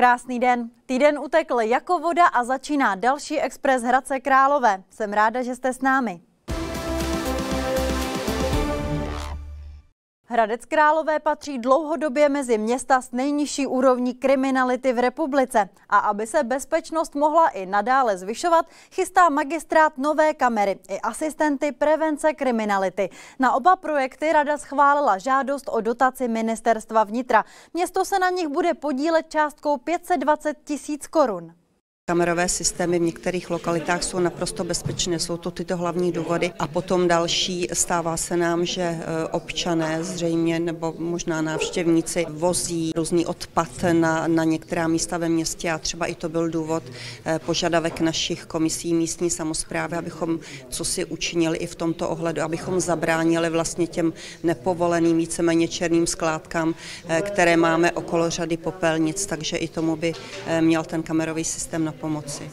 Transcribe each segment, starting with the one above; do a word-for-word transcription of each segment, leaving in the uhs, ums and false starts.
Krásný den. Týden utekl jako voda a začíná další expres Hradce Králové. Jsem ráda, že jste s námi. Hradec Králové patří dlouhodobě mezi města s nejnižší úrovní kriminality v republice. A aby se bezpečnost mohla i nadále zvyšovat, chystá magistrát nové kamery i asistenty prevence kriminality. Na oba projekty rada schválila žádost o dotaci ministerstva vnitra. Město se na nich bude podílet částkou pět set dvacet tisíc korun. Kamerové systémy v některých lokalitách jsou naprosto bezpečné, jsou to tyto hlavní důvody. A potom další, stává se nám, že občané zřejmě nebo možná návštěvníci vozí různý odpad na, na některá místa ve městě a třeba i to byl důvod požadavek našich komisí místní samosprávy, abychom co si učinili i v tomto ohledu, abychom zabránili vlastně těm nepovoleným, víceméně černým skládkám, které máme okolo řady popelnic, takže i tomu by měl ten kamerový systém na pomoci.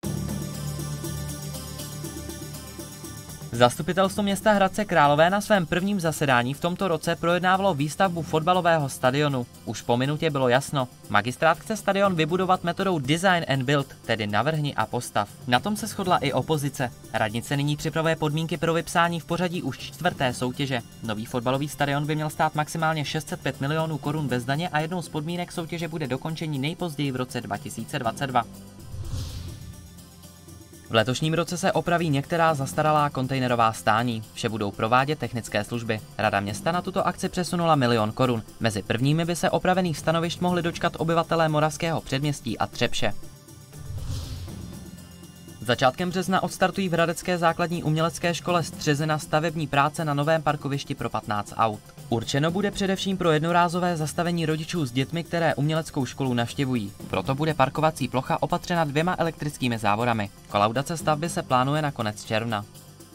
Zastupitelstvo města Hradce Králové na svém prvním zasedání v tomto roce projednávalo výstavbu fotbalového stadionu. Už po minutě bylo jasno. Magistrát chce stadion vybudovat metodou design and build, tedy navrhni a postav. Na tom se shodla i opozice. Radnice nyní připravuje podmínky pro vypsání v pořadí už čtvrté soutěže. Nový fotbalový stadion by měl stát maximálně šest set pět milionů korun bez daně a jednou z podmínek soutěže bude dokončení nejpozději v roce dva tisíce dvacet dva. V letošním roce se opraví některá zastaralá kontejnerová stání. Vše budou provádět technické služby. Rada města na tuto akci přesunula milion korun. Mezi prvními by se opravených stanovišť mohli dočkat obyvatelé Moravského předměstí a Třebše. Začátkem března odstartují v hradecké základní umělecké škole Střezina stavební práce na novém parkovišti pro patnáct aut. Určeno bude především pro jednorázové zastavení rodičů s dětmi, které uměleckou školu navštěvují. Proto bude parkovací plocha opatřena dvěma elektrickými závorami. Kolaudace stavby se plánuje na konec června.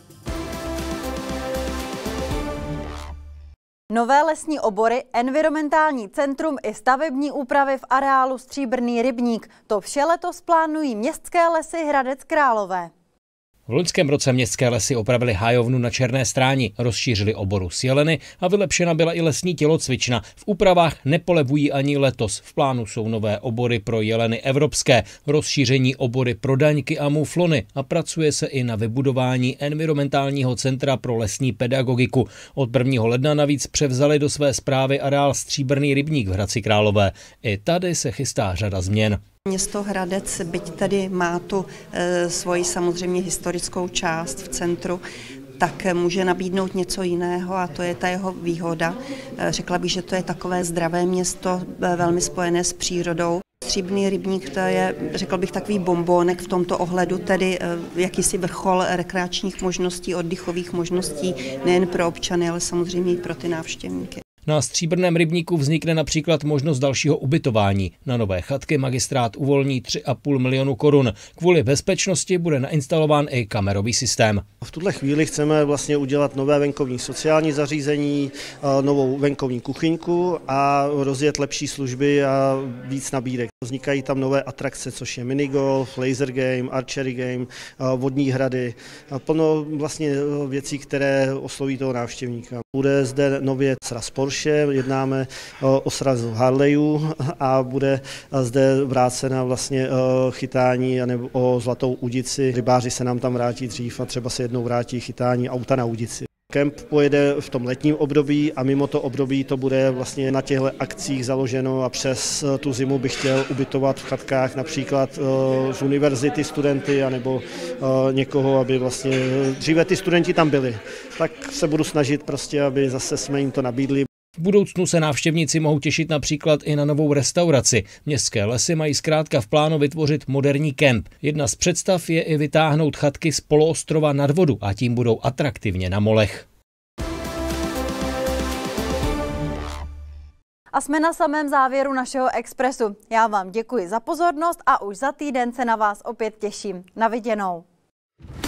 Nové lesní obory, environmentální centrum i stavební úpravy v areálu Stříbrný rybník. To vše letos plánují Městské lesy Hradec Králové. V loňském roce Městské lesy opravili hájovnu na Černé stráni, rozšířili oboru s jeleny a vylepšena byla i lesní tělocvična. V úpravách nepolevují ani letos. V plánu jsou nové obory pro jeleny evropské, rozšíření obory pro daňky a muflony a pracuje se i na vybudování environmentálního centra pro lesní pedagogiku. Od prvního ledna navíc převzali do své správy areál Stříbrný rybník v Hradci Králové. I tady se chystá řada změn. Město Hradec, byť tady má tu e, svoji samozřejmě historickou část v centru, tak může nabídnout něco jiného a to je ta jeho výhoda. E, řekla bych, že to je takové zdravé město, e, velmi spojené s přírodou. Stříbrný rybník, to je, řekl bych, takový bombónek v tomto ohledu, tedy e, jakýsi vrchol rekreačních možností, oddychových možností, nejen pro občany, ale samozřejmě i pro ty návštěvníky. Na Stříbrném rybníku vznikne například možnost dalšího ubytování. Na nové chatky magistrát uvolní tři a půl milionu korun. Kvůli bezpečnosti bude nainstalován i kamerový systém. V tuhle chvíli chceme vlastně udělat nové venkovní sociální zařízení, novou venkovní kuchyňku a rozjet lepší služby a víc nabídek. Vznikají tam nové atrakce, což je minigolf, laser game, archery game, vodní hrady, plno vlastně věcí, které osloví toho návštěvníka. Bude zde nově sraz Porsche, jednáme o srazu Harleyů a bude zde vrácena vlastně chytání nebo o zlatou udici. Rybáři se nám tam vrátí dřív a třeba se jednou vrátí chytání auta na udici. Kemp pojede v tom letním období a mimo to období to bude vlastně na těchto akcích založeno a přes tu zimu bych chtěl ubytovat v chatkách například z univerzity studenty anebo někoho, aby vlastně dříve ty studenti tam byli. Tak se budu snažit prostě, aby zase jsme jim to nabídli. V budoucnu se návštěvníci mohou těšit například i na novou restauraci. Městské lesy mají zkrátka v plánu vytvořit moderní kemp. Jedna z představ je i vytáhnout chatky z poloostrova nad vodu a tím budou atraktivně na molech. A jsme na samém závěru našeho expresu. Já vám děkuji za pozornost a už za týden se na vás opět těším. Na viděnou.